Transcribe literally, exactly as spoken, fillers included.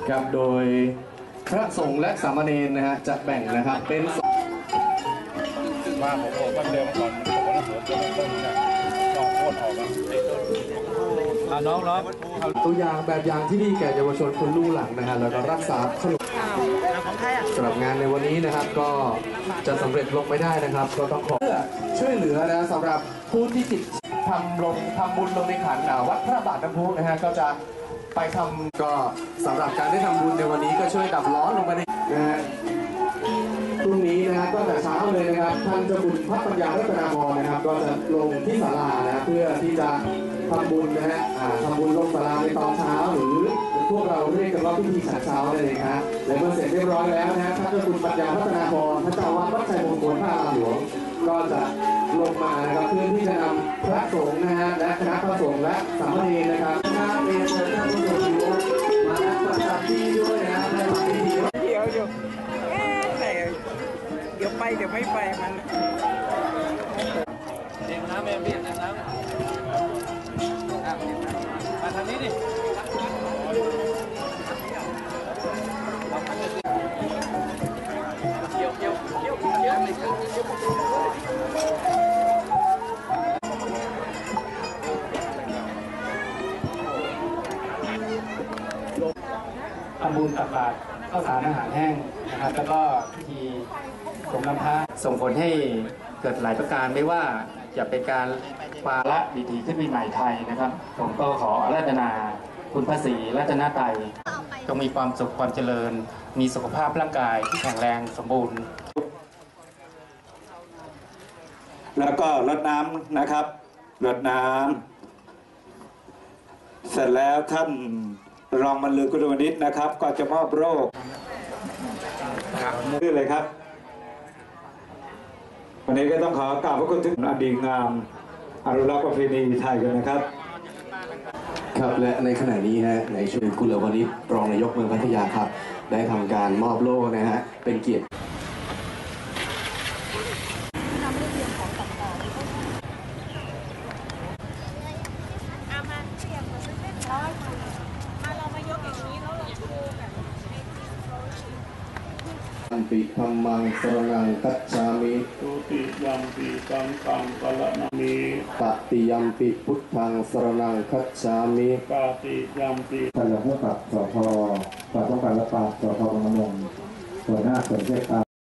ครับโดยพระสงฆ์และสามเณรนะฮะจะแบ่งนะครับเป็นว่าผมบอกว่าเดิมก่อนผมว่าผมจะต้นนะลองโคตรออกอ่ะไอ้ต้นน้องน้องตัวอย่างแบบอย่างที่ดีแก่เยาวชนคนรุ่นหลังนะฮะแล้วก็รักษาขนบสำหรับงานในวันนี้นะครับก็จะสำเร็จลงไม่ได้นะครับก็ต้องขอช่วยเหลือนะสำหรับผู้ที่จิตทำลงทำบุญลงในขันวัดพระบาทน้ำพุนะฮะก็จะไปทำก็สำหรับการได้ทำบุญในวันนี้ก็ช่วยดับร้อนลงไปในนะฮะพรุ่งนี้นะครับก็แต่เช้าเลยนะครับท่านเจ้าคุณพระปัญญารัตนาพรนะครับก็จะลงที่ศาลานะเพื่อที่จะทำบุญนะฮะทำบุญลงศาลาในตอนเช้าหรือพวกเราเรียกกันว่าพิธีฉันเช้าเลยนะครับและเมื่อเสร็จเรียบร้อยแล้วนะฮะท่านเจ้าคุณปัญญารัตนาพรท่านเจ้าอาวาสวัดชัยมงคลพระอารามหลวงก็จะลงมานะครับเพื่อที่จะนำพระสงฆ์นะฮะและคณะพระสงฆ์และสามเณรนะครับคณะเรียนเชิญท่านผู้ชมมาประจำที่ด้วยนะในวันนี้เดี๋ยวอยู่แต่เดี๋ยวไปเดี๋ยวไม่ไปมันเด็กน้ำแม่เบียดน้ำมาทางนี้ดิเกี่ยวเกี่ยวเกี่ยวเกี่ยวทำบุญตักบาตรข้าวสารอาหารแห้งนะครับแล้วก็พิธีสงน้ำพระส่งผลให้เกิดหลายประการไม่ว่าจะเป็นการปาละวิถีขึ้นปีใหม่ไทยนะครับผมก็ขออาราธนาคุณพระศรีรัตนตรัยต้องมีความสุขความเจริญมีสุขภาพร่างกายที่แข็งแรงสมบูรณ์แล้วก็รดน้ำนะครับรดน้ำเสร็จแล้วท่านรองบรรลือกุลวณิชนะครับก็จะมอบโรคนี่เลยครับวันนี้ก็ต้องขอกราบพระคุณทุกอดีงามอนุรักษ์ประเพณีไทยกันนะครับครับและในขณะนี้ฮะในช่วงกุลวณิชรองนายกเมืองพัทยาครับได้ทำการมอบโล่นะฮะเป็นเกียรติยัมปิธัมมังสรณังคัจฉามิตุติยัมปิสังฆังสรณังมิตติยัมปิพุทธังสรณังคัจฉามิตติยัมปิท่านรองผู้กำกับสพปราบป้องกันและปราบสพบางละมุงหัวหน้าส่วนราชการ